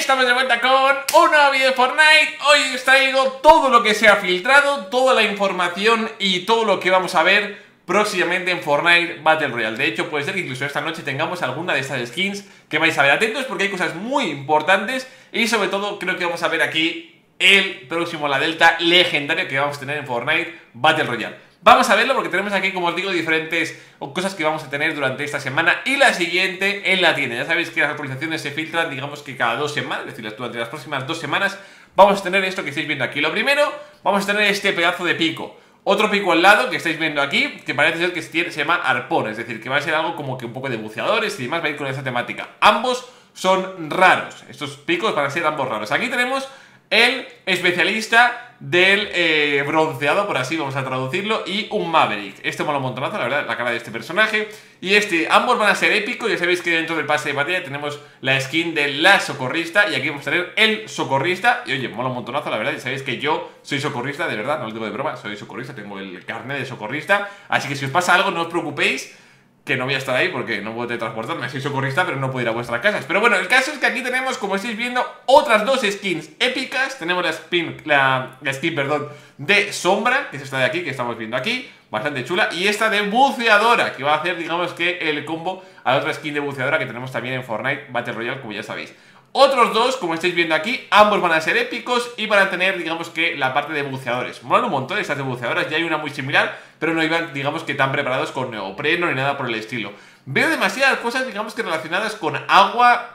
estamos de vuelta con un nuevo vídeo de Fortnite. Hoy os traigo todo lo que se ha filtrado, toda la información y todo lo que vamos a ver próximamente en Fortnite Battle Royale. De hecho, puede ser que incluso esta noche tengamos alguna de estas skins que vais a ver. Atentos porque hay cosas muy importantes y sobre todo creo que vamos a ver aquí el próximo La Delta legendario que vamos a tener en Fortnite Battle Royale. Vamos a verlo porque tenemos aquí, como os digo, diferentes cosas que vamos a tener durante esta semana y la siguiente en la tienda. Ya sabéis que las actualizaciones se filtran, digamos que cada 2 semanas, es decir, durante las próximas 2 semanas vamos a tener esto que estáis viendo aquí. Lo primero, vamos a tener este pedazo de pico. Otro pico al lado que estáis viendo aquí, que parece ser que se llama arpón, es decir, que va a ser algo como que un poco de buceadores y demás, va a ir con esa temática. Ambos son raros, estos picos van a ser ambos raros. Aquí tenemos el especialista del bronceado, por así vamos a traducirlo, y un Maverick. Este mola un montonazo, la verdad, la cara de este personaje. Y ambos van a ser épicos. Ya sabéis que dentro del pase de batalla tenemos la skin de la socorrista y aquí vamos a tener el socorrista. Y oye, mola un montonazo, la verdad. Ya sabéis que yo soy socorrista, de verdad, no os digo de broma, soy socorrista, tengo el carnet de socorrista. Así que si os pasa algo, no os preocupéis, que no voy a estar ahí porque no puedo teletransportarme, soy socorrista, pero no puedo ir a vuestras casas. Pero bueno, el caso es que aquí tenemos, como estáis viendo, otras dos skins épicas. Tenemos la skin, perdón, de sombra, que es esta de aquí, que estamos viendo aquí, bastante chula. Y esta de buceadora, que va a hacer, digamos que, el combo a la otra skin de buceadora que tenemos también en Fortnite Battle Royale, como ya sabéis. Otros dos, como estáis viendo aquí, ambos van a ser épicos y van a tener, digamos que, la parte de buceadores. Molan un montón estas de buceadoras, ya hay una muy similar, pero no iban, digamos que, tan preparados con neopreno ni nada por el estilo. Veo demasiadas cosas, digamos que, relacionadas con agua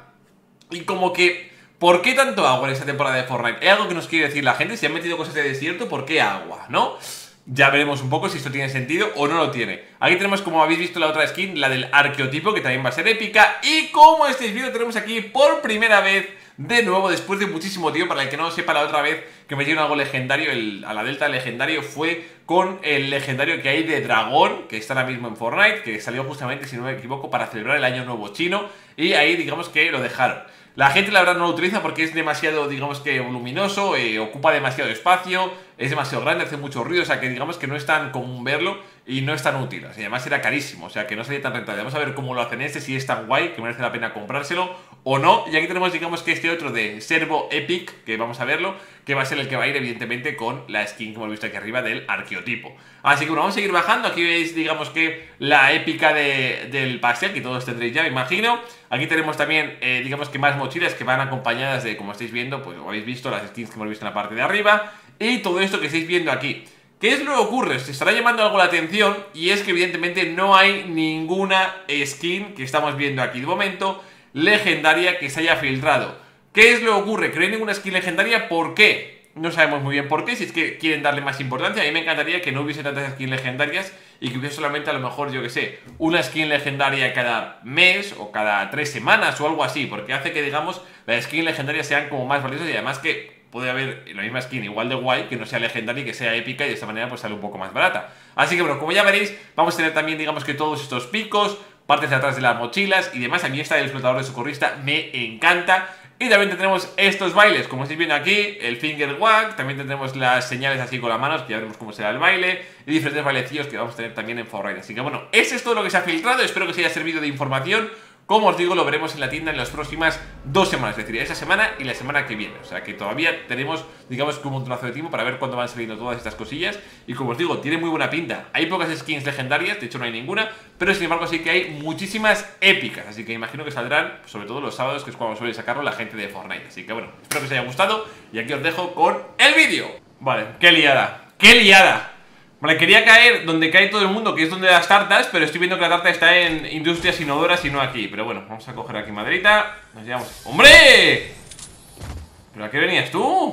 y como que... ¿Por qué tanto agua en esta temporada de Fortnite? ¿Hay algo que nos quiere decir la gente? Si han metido cosas de desierto, ¿por qué agua? ¿No? Ya veremos un poco si esto tiene sentido o no lo tiene. Aquí tenemos, como habéis visto, la otra skin, la del arqueotipo, que también va a ser épica. Y como estáis viendo, tenemos aquí por primera vez, de nuevo, después de muchísimo tiempo, para el que no lo sepa, la otra vez que me dieron algo legendario, a la Delta legendario, fue con el legendario que hay de dragón, que está ahora mismo en Fortnite, que salió justamente, si no me equivoco, para celebrar el año nuevo chino. Y ahí, digamos que lo dejaron. La gente la verdad no lo utiliza porque es demasiado, digamos que voluminoso, ocupa demasiado espacio, es demasiado grande, hace mucho ruido, o sea que digamos que no es tan común verlo y no es tan útil. O sea, además era carísimo, o sea que no sería tan rentable. Vamos a ver cómo lo hacen si es tan guay, que merece la pena comprárselo o no. Y aquí tenemos, digamos que este otro de Servo Epic, que vamos a verlo, que va a ser el que va a ir evidentemente con la skin que hemos visto aquí arriba del arqueotipo. Así que bueno, vamos a seguir bajando. Aquí veis, digamos que la épica del pastel, que todos tendréis ya, me imagino. Aquí tenemos también, digamos que más mochilas que van acompañadas de, como estáis viendo, pues como habéis visto, las skins que hemos visto en la parte de arriba. Y todo esto que estáis viendo aquí. ¿Qué es lo que ocurre? Se estará llamando algo la atención y es que evidentemente no hay ninguna skin que estamos viendo aquí de momento legendaria que se haya filtrado. ¿Qué es lo que ocurre? Que no hay ninguna skin legendaria, ¿por qué? No sabemos muy bien por qué, si es que quieren darle más importancia. A mí me encantaría que no hubiese tantas skins legendarias y que hubiese solamente, a lo mejor, yo que sé, una skin legendaria cada mes o cada 3 semanas o algo así, porque hace que, digamos, las skins legendarias sean como más valiosas y además que puede haber la misma skin igual de guay que no sea legendaria y que sea épica y de esta manera pues sale un poco más barata. Así que bueno, como ya veréis, vamos a tener también, digamos que todos estos picos, partes de atrás de las mochilas y demás. A mí esta del explotador de socorrista me encanta. Y también tendremos estos bailes, como estáis viendo aquí, el finger wag, también tendremos las señales así con las manos, que ya veremos cómo será el baile, y diferentes bailecillos que vamos a tener también en Fortnite. Así que bueno, eso es todo lo que se ha filtrado, espero que os haya servido de información. Como os digo, lo veremos en la tienda en las próximas 2 semanas, es decir, esa semana y la semana que viene. O sea que todavía tenemos, digamos, como un trozo de tiempo para ver cuándo van saliendo todas estas cosillas. Y como os digo, tiene muy buena pinta. Hay pocas skins legendarias, de hecho no hay ninguna, pero sin embargo sí que hay muchísimas épicas. Así que imagino que saldrán, sobre todo los sábados, que es cuando suele sacarlo la gente de Fortnite. Así que bueno, espero que os haya gustado y aquí os dejo con el vídeo. Vale, qué liada, qué liada. Vale, quería caer donde cae todo el mundo, que es donde las tartas, pero estoy viendo que la tarta está en Industrias Inodoras y no aquí. Pero bueno, vamos a coger aquí maderita. Nos llevamos... ¡Hombre! ¿Pero a qué venías tú?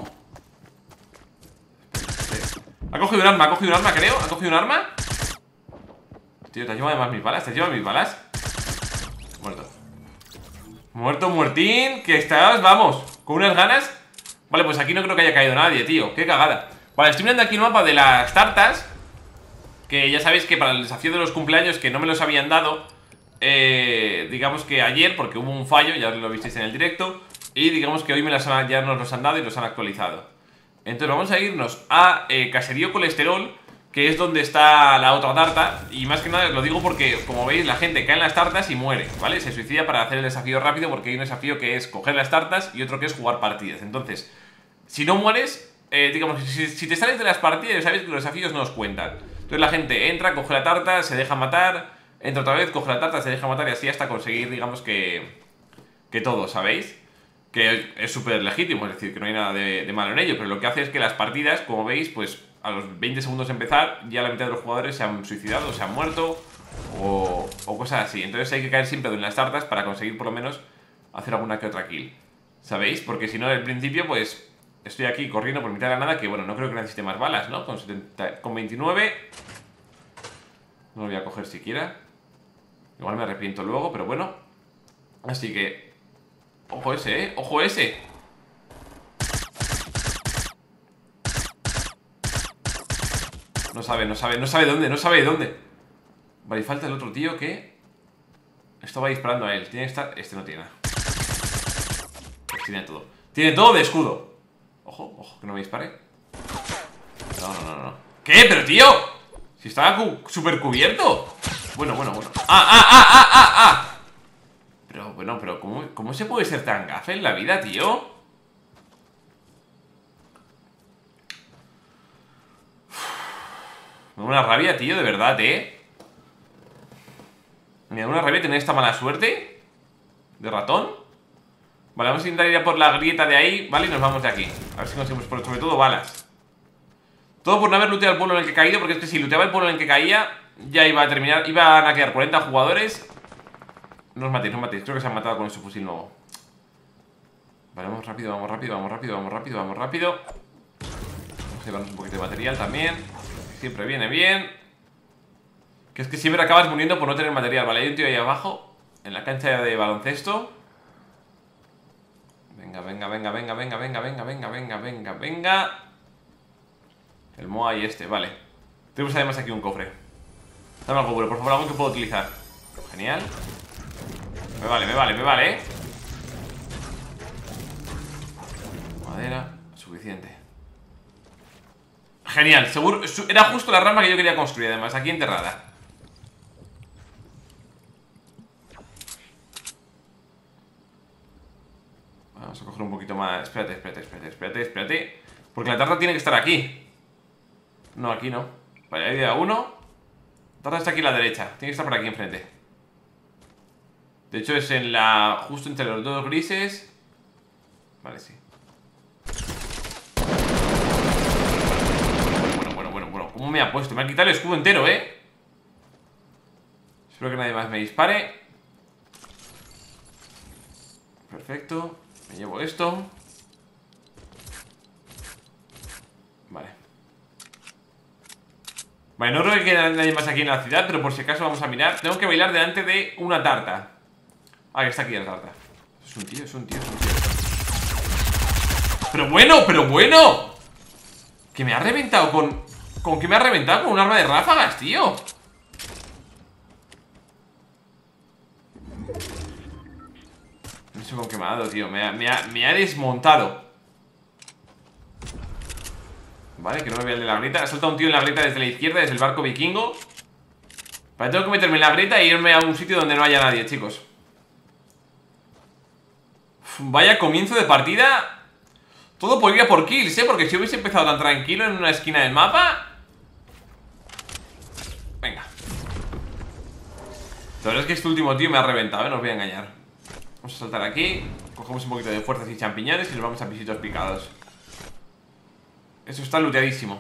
Ha cogido un arma, creo. ¿Ha cogido un arma? Tío, ¿te has llevado además mis balas? ¿Te has llevado mis balas? Muerto. Muerto, muertín. Que estás, vamos, con unas ganas. Vale, pues aquí no creo que haya caído nadie, tío. Qué cagada. Vale, estoy mirando aquí el mapa de las tartas, que ya sabéis que para el desafío de los cumpleaños, que no me los habían dado, digamos que ayer, porque hubo un fallo, ya lo visteis en el directo, y digamos que hoy ya nos los han dado y los han actualizado. Entonces vamos a irnos a Caserío Colesterol, que es donde está la otra tarta. Y más que nada lo digo porque, como veis, la gente cae en las tartas y muere, ¿vale? Se suicida para hacer el desafío rápido, porque hay un desafío que es coger las tartas y otro que es jugar partidas. Entonces, si no mueres, digamos, si te sales de las partidas, sabéis que los desafíos no os cuentan. Entonces la gente entra, coge la tarta, se deja matar, entra otra vez, coge la tarta, se deja matar, y así hasta conseguir, digamos, que todo, ¿sabéis? Que es súper legítimo, es decir, que no hay nada de malo en ello. Pero lo que hace es que las partidas, como veis, pues a los 20 segundos de empezar, ya la mitad de los jugadores se han suicidado, se han muerto o cosas así. Entonces hay que caer siempre en las tartas para conseguir por lo menos hacer alguna que otra kill, ¿sabéis? Porque si no, al principio, pues estoy aquí corriendo por mitad de la nada, que bueno, no creo que necesite más balas, ¿no? Con 29 no lo voy a coger siquiera. Igual me arrepiento luego, pero bueno. Así que ojo ese, ¿eh? ¡Ojo ese! No sabe dónde. Vale, y falta el otro tío que estaba disparando a él. Tiene que estar... Este no tiene nada. Pues tiene todo. Tiene todo de escudo. Ojo, que no me dispare. No. ¿Qué? Pero tío, si estaba súper cubierto. Bueno. Pero bueno, ¿cómo se puede ser tan gafe en la vida, tío? Me da una rabia, tío, de verdad, me da una rabia tener esta mala suerte de ratón. Vale, vamos a intentar ir a por la grieta de ahí, ¿vale? Y nos vamos de aquí. A ver si conseguimos, sobre todo, balas. Todo por no haber looteado el pueblo en el que he caído, porque es que si looteaba el pueblo en el que caía, ya iba a terminar, iban a quedar 40 jugadores. No os matéis, creo que se han matado con ese fusil nuevo. Vale, vamos rápido. Vamos a llevarnos un poquito de material también. Siempre viene bien. Que es que siempre acabas muriendo por no tener material. Vale, hay un tío ahí abajo, en la cancha de baloncesto. Venga. El Moa y este, vale. Tenemos además aquí un cofre. Dame algo bueno, por favor, algo que puedo utilizar. Genial. Me vale, Madera, suficiente. Genial, seguro. Era justo la rama que yo quería construir, además, aquí enterrada. Vamos a coger un poquito más. Espérate. Porque la tarta tiene que estar aquí. No, aquí no. Vale, ahí da uno. La tarta está aquí a la derecha. Tiene que estar por aquí enfrente. De hecho es en la... justo entre los dos grises. Vale, sí. Bueno. ¿Cómo me ha puesto? Me ha quitado el escudo entero, ¿eh? Espero que nadie más me dispare. Perfecto. Me llevo esto. Vale, no creo que quede nadie más aquí en la ciudad, pero por si acaso vamos a mirar. Tengo que bailar delante de una tarta. Ah, que está aquí la tarta. Es un tío. Pero bueno. Que me ha reventado ¿Con qué me ha reventado? Con un arma de ráfagas, tío. No sé con qué me ha dado, tío. Me ha desmontado. Vale, que no me vea el de la grieta. Ha saltado un tío en la grieta desde la izquierda, desde el barco vikingo. Vale, tengo que meterme en la grieta e irme a un sitio donde no haya nadie, chicos. Vaya comienzo de partida. Todo podría por kills, porque si hubiese empezado tan tranquilo en una esquina del mapa. Venga. La verdad es que este último tío me ha reventado, no os voy a engañar. Vamos a saltar aquí. Cogemos un poquito de fuerzas y champiñones y nos vamos a pisitos picados. Eso está looteadísimo.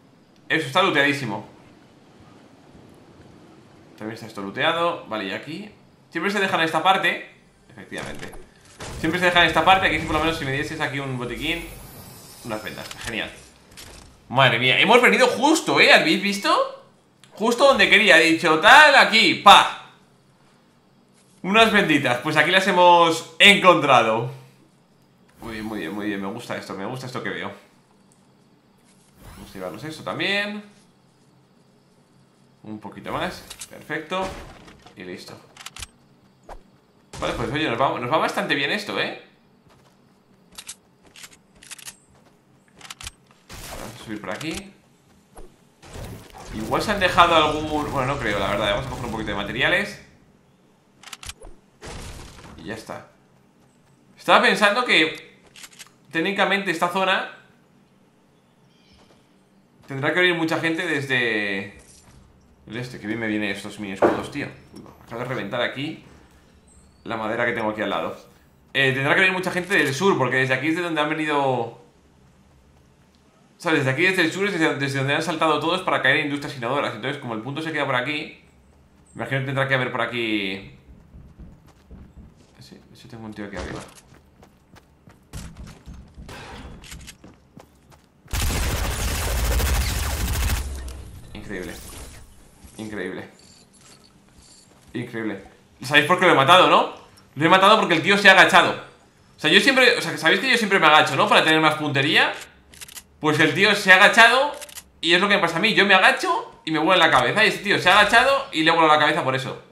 También está esto looteado. Vale, y aquí siempre se dejan en esta parte. Efectivamente. Siempre se dejan en esta parte. Aquí por lo menos si me dieses aquí un botiquín. Unas vendas, genial. Madre mía, hemos venido justo, ¿habéis visto? Justo donde quería, he dicho tal, aquí, pa. Unas benditas, pues aquí las hemos encontrado. Muy bien, me gusta esto que veo. Vamos a llevarnos esto también. Un poquito más, perfecto. Y listo. Vale, pues oye, nos va bastante bien esto, Vamos a subir por aquí. Igual se han dejado algún... Bueno, no creo, la verdad. Vamos a coger un poquito de materiales. Y ya está. Estaba pensando que técnicamente esta zona tendrá que venir mucha gente desde... que bien me vienen estos mini escudos, tío. Uy, acabo de reventar aquí la madera que tengo aquí al lado. Tendrá que venir mucha gente del sur, porque desde aquí es de donde han venido... ¿Sabes? Desde aquí, desde el sur, es desde donde han saltado todos para caer en industrias innovadoras. Entonces, como el punto se queda por aquí, me imagino que tendrá que haber por aquí... Sí, de hecho tengo un tío aquí arriba. Increíble. Increíble. Increíble. ¿Sabéis por qué lo he matado, no? Lo he matado porque el tío se ha agachado. O sea, yo siempre... O sea, ¿sabéis que yo siempre me agacho, no? Para tener más puntería. Pues el tío se ha agachado y es lo que me pasa a mí. Yo me agacho y me vuela la cabeza. Y ese tío se ha agachado y le vuelo la cabeza por eso.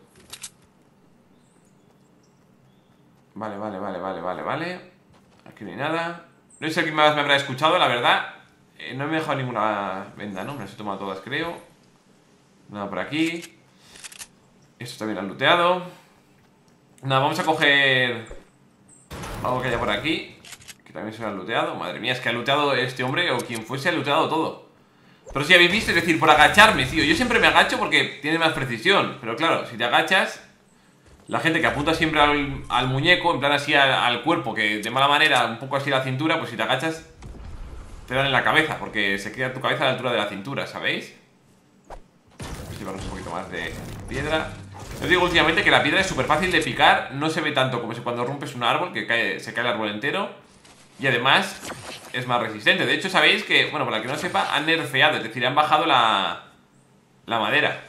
Vale. Aquí no hay nada. No sé quién más me habrá escuchado, la verdad. No me he dejado ninguna venda, ¿no? Me las he tomado todas, creo. Nada por aquí. Esto también lo han looteado. Nada, vamos a coger algo que haya por aquí, que también se lo han looteado. Madre mía, es que ha looteado este hombre, o quien fuese, ha looteado todo. Pero si habéis visto, es decir, por agacharme, tío. Yo siempre me agacho porque tiene más precisión. Pero claro, si te agachas, la gente que apunta siempre al muñeco, en plan así al cuerpo, que de mala manera, un poco así a la cintura, pues si te agachas, te dan en la cabeza, porque se queda tu cabeza a la altura de la cintura, ¿sabéis? Vamos a llevarnos un poquito más de piedra. Os digo últimamente que la piedra es súper fácil de picar. No se ve tanto como si cuando rompes un árbol, que se cae el árbol entero. Y además es más resistente. De hecho, sabéis que, bueno, para el que no sepa, han nerfeado, es decir, han bajado la madera.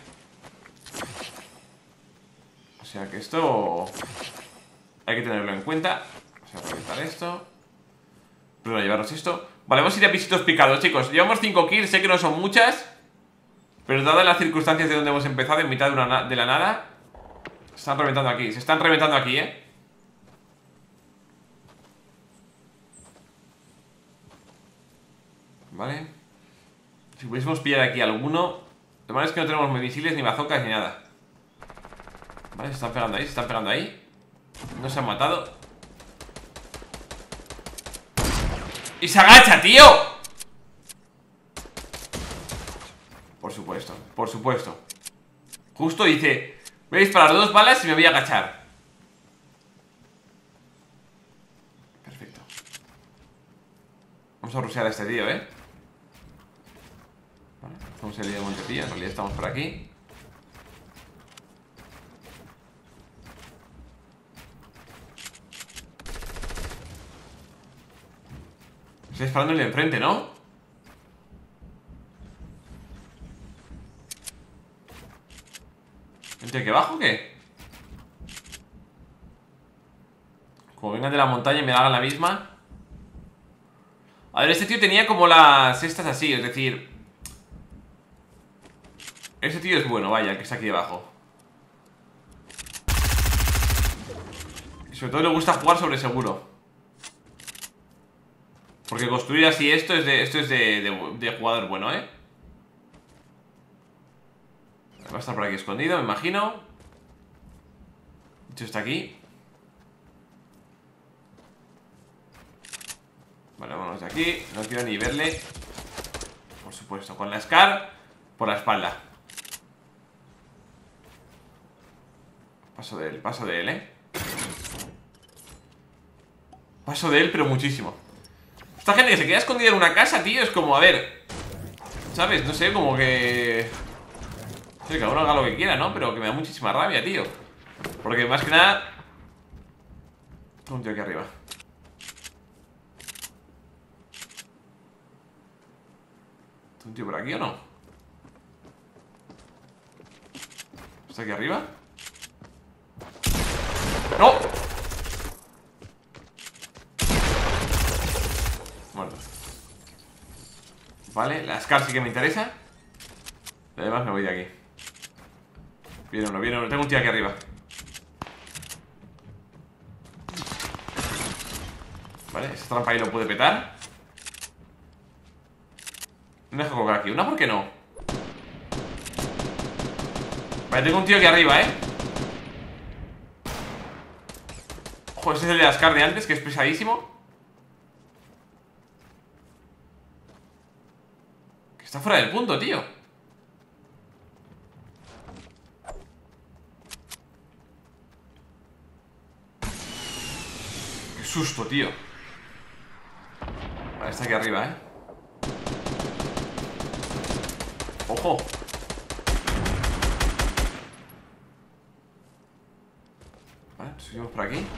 O sea que esto hay que tenerlo en cuenta. Vamos a reventar esto. Pero a llevarnos esto. Vale, vamos a ir a pisitos picados, chicos. Llevamos 5 kills, sé que no son muchas, pero dadas las circunstancias de donde hemos empezado, en mitad de la nada, se están reventando aquí. Se están reventando aquí, Vale. Si pudiésemos pillar aquí alguno. Lo malo es que no tenemos misiles, ni bazocas, ni nada. Vale, se están pegando ahí, se están pegando ahí. No se han matado. ¡Y se agacha, tío! Por supuesto, por supuesto. Justo dice: voy a disparar 2 balas y me voy a agachar. Perfecto. Vamos a rushear a este tío, Vale, hacemos el lío de Montepilla. En realidad estamos por aquí. Estoy disparando el de enfrente, ¿no? ¿El de aquí abajo o qué? Como vengan de la montaña y me hagan la misma. A ver, este tío tenía como las estas así, es decir, ese tío es bueno, vaya, el que está aquí debajo. Y sobre todo le gusta jugar sobre seguro. Porque construir así esto es de jugador bueno, Va a estar por aquí escondido, me imagino. De hecho está aquí. Vale, vámonos de aquí. No quiero ni verle. Por supuesto, con la Scar por la espalda. Paso de él, Paso de él, pero muchísimo. Esta gente que se queda escondida en una casa, tío, es como, a ver, ¿sabes? No sé, como que... No sé, cada uno haga lo que quiera, ¿no? Pero que me da muchísima rabia, tío. Porque más que nada... Tengo un tío aquí arriba. ¿Está un tío por aquí o no? ¿Está aquí arriba? ¡No! Muerto. Vale, la Scar sí que me interesa. Además me voy de aquí. Viene uno, tengo un tío aquí arriba. Vale, esa trampa ahí lo puede petar. No dejo colgar aquí, ¿una por qué no? Vale, tengo un tío aquí arriba, Ojo, ese es el de Ascar de antes, que es pesadísimo. Que está fuera del punto, tío. Qué susto, tío. Vale, está aquí arriba, Ojo. Vale, subimos por aquí.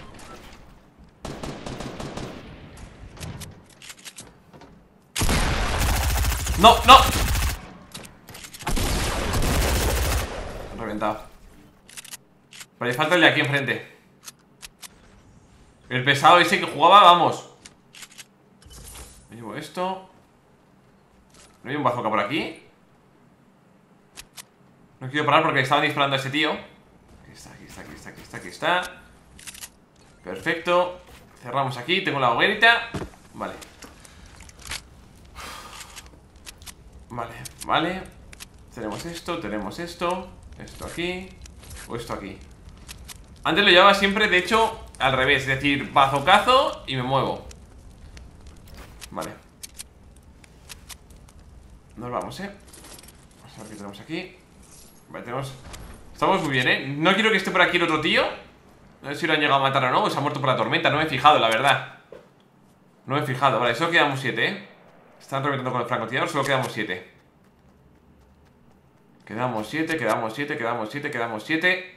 ¡No, no! Han reventado. Vale, falta el de aquí enfrente. El pesado ese que jugaba, vamos. Me llevo esto. ¿No hay un bazooka por aquí? No quiero parar porque estaban disparando a ese tío. Aquí está, aquí está, aquí está, aquí está, aquí está. Perfecto. Cerramos aquí, tengo la hoguerita. Vale. Vale, vale. Tenemos esto, esto aquí, o esto aquí. Antes lo llevaba siempre, de hecho, al revés. Es decir, bazocazo y me muevo. Vale. Nos vamos, Vamos a ver qué tenemos aquí. Vale, tenemos... Estamos muy bien, No quiero que esté por aquí el otro tío. No sé si lo han llegado a matar o no, o se ha muerto por la tormenta. No me he fijado, la verdad. No me he fijado. Vale, solo quedamos 7, Están reventando con el francotirador, solo quedamos 7. Quedamos 7, quedamos 7, quedamos 7, quedamos 7.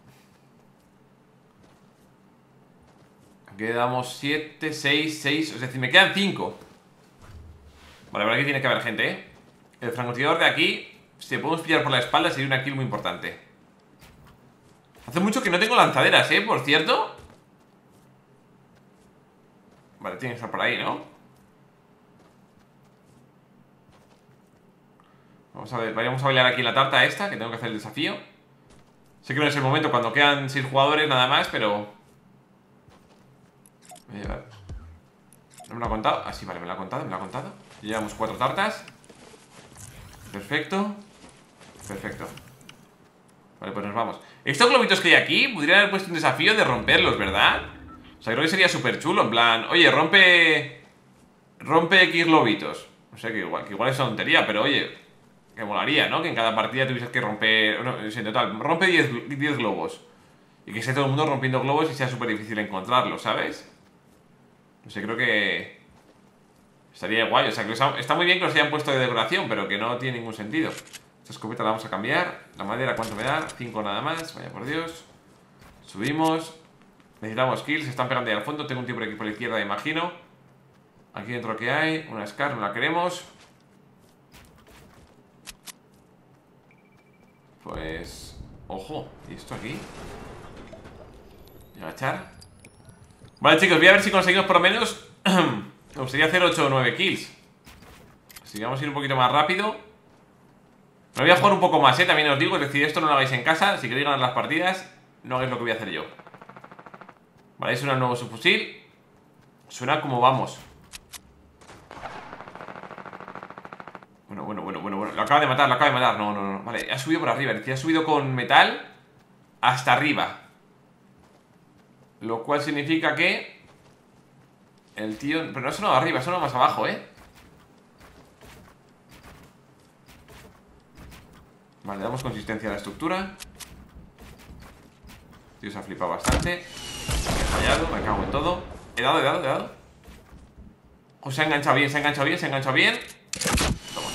Quedamos 7, 6, 6. Es decir, me quedan 5. Vale, por aquí tiene que haber gente, El francotirador de aquí, si le podemos pillar por la espalda, sería una kill muy importante. Hace mucho que no tengo lanzaderas, por cierto. Vale, tiene que estar por ahí, ¿no? Vamos a ver, vamos a bailar aquí la tarta esta, que tengo que hacer el desafío. Sé que no es el momento cuando quedan 6 jugadores nada más, pero... Voy a llevar... ¿No me lo ha contado? Ah, sí, vale, me lo ha contado, Llevamos 4 tartas. Perfecto. Perfecto. Vale, pues nos vamos. Estos globitos que hay aquí, podrían haber puesto un desafío de romperlos, ¿verdad? O sea, creo que sería súper chulo, en plan... Oye, rompe X globitos. No sé, que igual es una tontería, pero oye, que molaría, ¿no? Que en cada partida tuvieses que romper... No, en total, rompe 10 globos. Y que esté todo el mundo rompiendo globos y sea súper difícil encontrarlos, ¿sabes? No sé, creo que... estaría guay, o sea, que está muy bien que los hayan puesto de decoración, pero que no tiene ningún sentido. Esta escopeta la vamos a cambiar. La madera, ¿cuánto me da? 5 nada más, vaya por Dios. Subimos. Necesitamos kills, se están pegando ahí al fondo. Tengo un tío por aquí por la izquierda, imagino. Aquí dentro que hay, una Scar, no la queremos. Pues... ojo, ¿y esto aquí? Voy a agachar. Vale, chicos, voy a ver si conseguimos por lo menos... Me gustaría hacer 8 o 9 kills. Así que vamos a ir un poquito más rápido. Me voy a jugar un poco más, también os digo. Es decir, esto no lo hagáis en casa. Si queréis ganar las partidas, no hagáis lo que voy a hacer yo. Vale, suena el nuevo subfusil. Suena como vamos. Bueno. Lo acaba de matar, No. Vale, ha subido por arriba. Es decir, ha subido con metal hasta arriba. Lo cual significa que el tío... Pero no ha sonado arriba, ha sonado más abajo, Vale, le damos consistencia a la estructura. El tío se ha flipado bastante. He fallado, me cago en todo. He dado. Oh, se ha enganchado bien. Toma.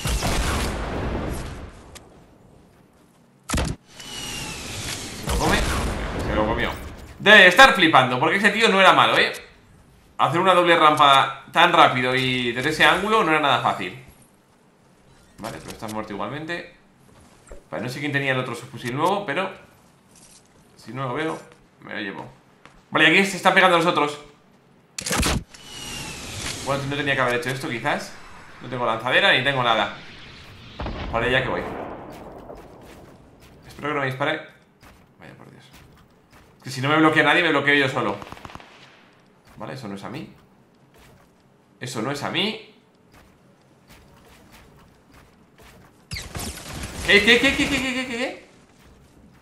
Se lo comió. Debe estar flipando, porque ese tío no era malo, Hacer una doble rampa tan rápido y desde ese ángulo no era nada fácil. Vale, pero estás muerto igualmente. Vale, no sé quién tenía el otro subfusil nuevo, pero si no lo veo, me lo llevo. Vale, aquí se están pegando los otros. Bueno, no tenía que haber hecho esto, quizás. No tengo lanzadera ni tengo nada. Vale, ya que voy. Espero que no me dispare. Vaya por Dios. Que si no me bloquea nadie, me bloqueo yo solo. Vale, eso no es a mí. Eso no es a mí. ¿Qué?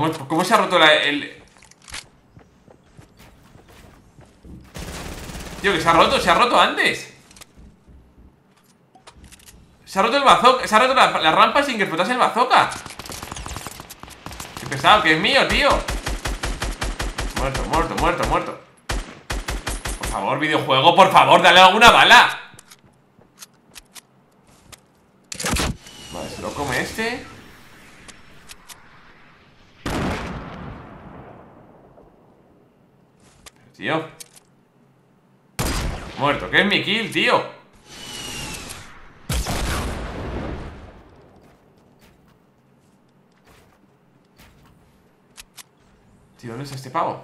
¿Cómo se ha roto el...? Tío, que se ha roto antes. Se ha roto el bazooka, se ha roto la rampa sin que explotase el bazooka. Qué pesado, que es mío, tío. Muerto. Por favor, videojuego, por favor, dale alguna bala. Vale, se lo come este. Tío. Muerto, que es mi kill, tío. Tío, ¿dónde está este pavo?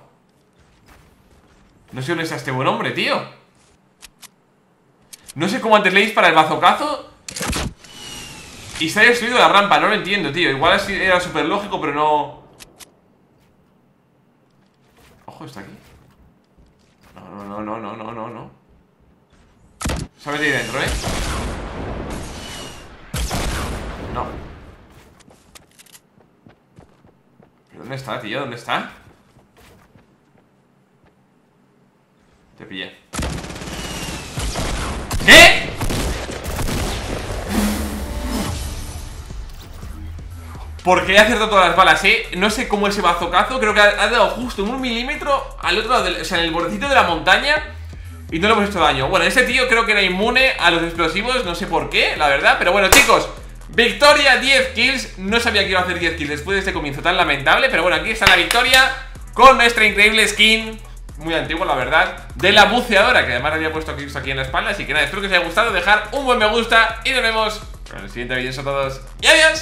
No sé dónde está este buen hombre, tío. No sé cómo antes le dispara el bazocazo y se ha destruido la rampa, no lo entiendo, tío. Igual era súper lógico, pero no... Ojo, está aquí. No. Se ha metido ahí dentro, ¿eh? No. ¿Pero dónde está, tío? ¿Dónde está? Te pillé. ¿Qué? ¿Por qué he acertado todas las balas, No sé cómo ese bazocazo. Creo que ha dado justo en 1 milímetro al otro lado, o sea, en el bordecito de la montaña. Y no le hemos hecho daño. Bueno, ese tío creo que era inmune a los explosivos. No sé por qué, la verdad. Pero bueno, chicos, victoria, 10 kills. No sabía que iba a hacer 10 kills después de este comienzo tan lamentable. Pero bueno, aquí está la victoria con nuestra increíble skin, muy antiguo, la verdad, de la buceadora, que además había puesto aquí en la espalda. Así que nada, espero que os haya gustado. Dejar un buen me gusta y nos vemos en el siguiente vídeo. Eso a todos y adiós.